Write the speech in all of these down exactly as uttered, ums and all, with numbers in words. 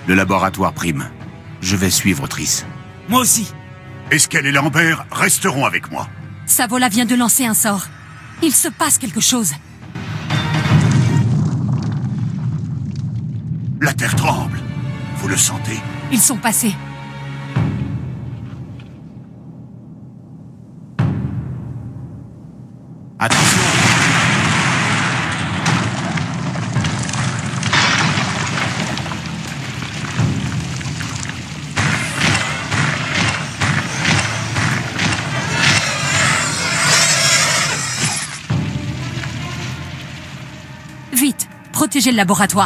Le laboratoire prime. Je vais suivre Triss. Moi aussi. Eskel et Lambert resteront avec moi. Savola vient de lancer un sort. Il se passe quelque chose. La terre tremble. Vous le sentez? Ils sont passés. Attention! Vite, protégez le laboratoire.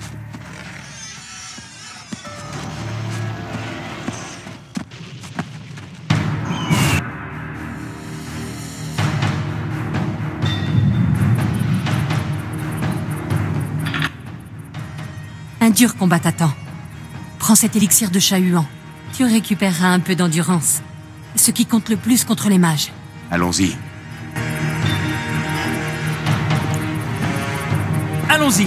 Un dur combat t'attend. Prends cet élixir de chat-huant. Tu récupéreras un peu d'endurance. Ce qui compte le plus contre les mages. Allons-y. Allons-y.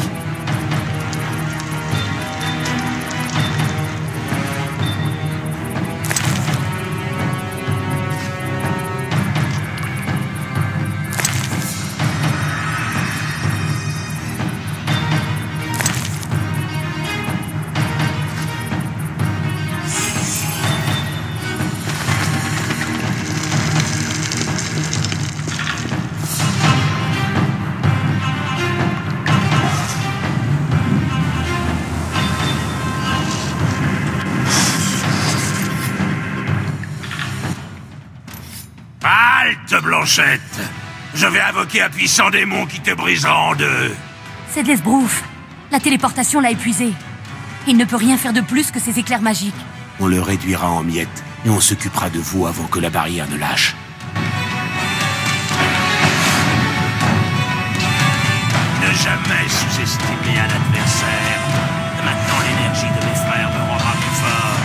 Halte, Blanchette! Je vais invoquer un puissant démon qui te brisera en deux. C'est de l'esbrouf. La téléportation l'a épuisé. Il ne peut rien faire de plus que ses éclairs magiques. On le réduira en miettes et on s'occupera de vous avant que la barrière ne lâche. Ne jamais sous-estimer un adversaire. Maintenant, l'énergie de mes frères me rendra plus fort.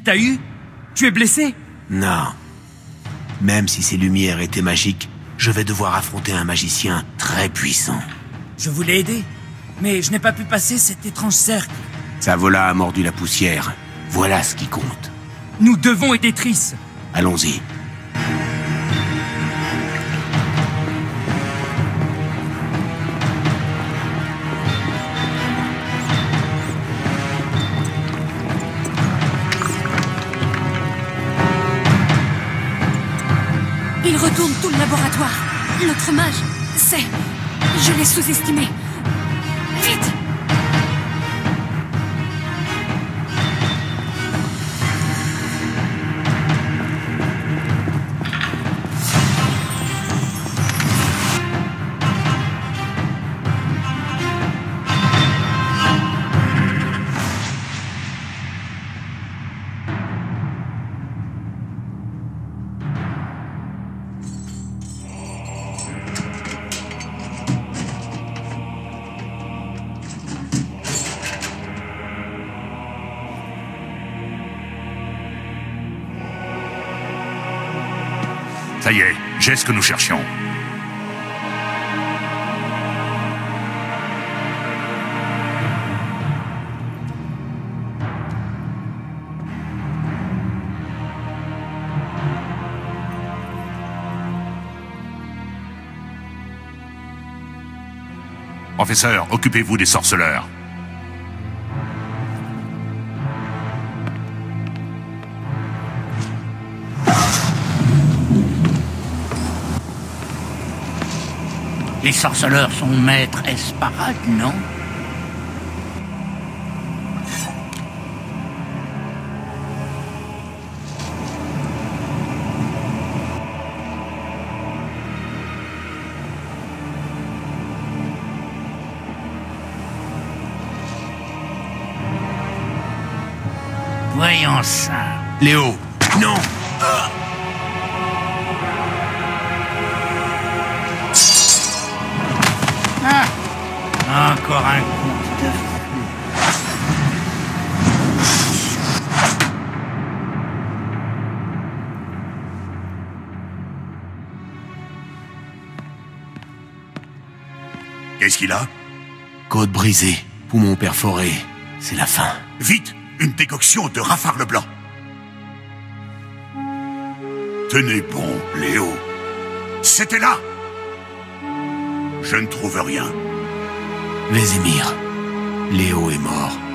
t'a eu? Tu es blessé? Non. Même si ces lumières étaient magiques, je vais devoir affronter un magicien très puissant. Je voulais aider, mais je n'ai pas pu passer cet étrange cercle. Savola a mordu la poussière. Voilà ce qui compte. Nous devons aider Triss. Allons-y. Il retourne tout le laboratoire. Notre mage, c'est... Je l'ai sous-estimé. Vite! Ça y est, j'ai ce que nous cherchions. Professeur, occupez-vous des sorceleurs. Les sorceleurs sont maîtres Esparad, non? Voyons ça. Léo, non! Ah. Ah, encore un coup de fou. Qu'est-ce qu'il a? Côte brisée, poumon perforé. C'est la fin. Vite! Une décoction de rafale blanc. Tenez bon, Léo. C'était là! Je ne trouve rien. Vézimir, Léo est mort.